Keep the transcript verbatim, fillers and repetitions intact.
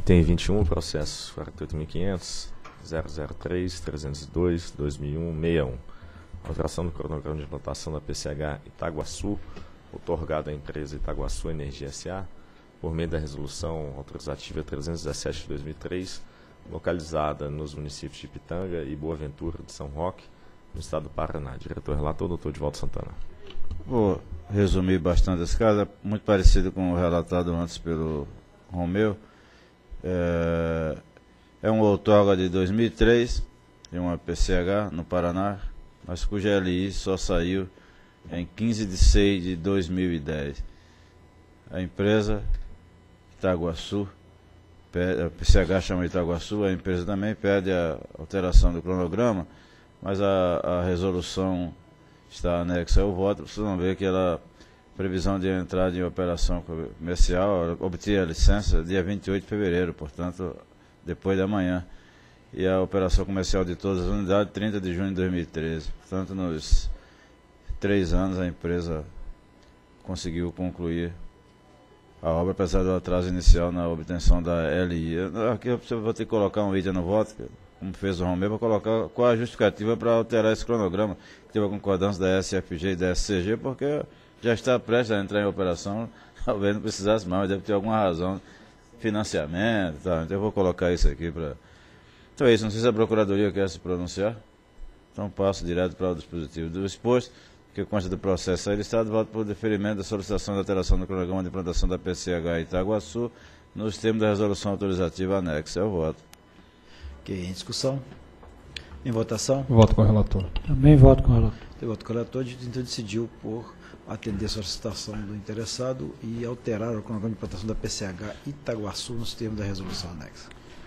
Item vinte e um, processo quarenta e oito mil quinhentos, zero zero três, trezentos e dois, dois mil e um, sessenta e um. Alteração do cronograma de implantação da P C H Itaguaçu, outorgada à empresa Itaguaçu Energia S A, por meio da resolução autorizativa trezentos e dezessete de dois mil e três, localizada nos municípios de Pitanga e Boa Ventura de São Roque, no estado do Paraná. Diretor relator, doutor Divaldo Santana. Vou resumir bastante esse caso, é muito parecido com o relatado antes pelo Romeu. É, é um outorga de dois mil e três, de uma P C H no Paraná, mas cuja L I só saiu em quinze de seis de dois mil e dez. A empresa Itaguaçu, a P C H chama Itaguaçu, a empresa também pede a alteração do cronograma, mas a, a resolução está anexa ao voto. Vocês vão ver que ela, previsão de entrada em operação comercial, obter a licença dia vinte e oito de fevereiro, portanto, depois da manhã. E a operação comercial de todas as unidades, trinta de junho de dois mil e treze. Portanto, nos três anos a empresa conseguiu concluir a obra, apesar do atraso inicial na obtenção da L I. Aqui eu vou ter que colocar um item no voto, como fez o Romeu, para colocar qual a justificativa para alterar esse cronograma, que teve a concordância da S F G e da S C G, porque já está prestes a entrar em operação, talvez não precisasse mais, deve ter alguma razão, financiamento, tá? Então eu vou colocar isso aqui para... Então é isso, não sei se a Procuradoria quer se pronunciar, então passo direto para o dispositivo do exposto, que consta do processo aí listado, voto por deferimento da solicitação de alteração do cronograma de implantação da P C H Itaguaçu, nos termos da resolução autorizativa anexa. Eu voto. Ok, em discussão? Em votação? Voto com o relator. Também voto com o relator. Eu voto com o relator, então decidiu por atender a solicitação do interessado e alterar o cronograma de implantação da P C H Itaguaçu nos termos da resolução anexa.